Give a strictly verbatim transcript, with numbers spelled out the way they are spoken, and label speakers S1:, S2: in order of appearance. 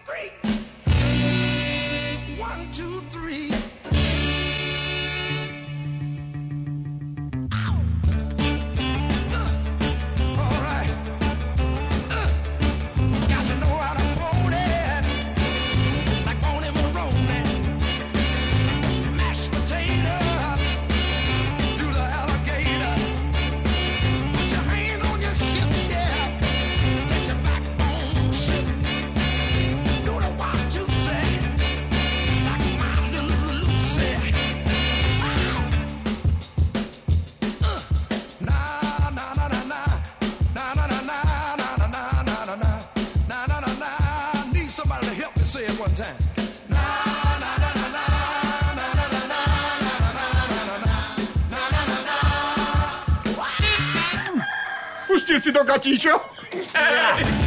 S1: three. One, two, three. Say it one time. Na na na na na na na na na na na na. Pustil si to, Katíčo?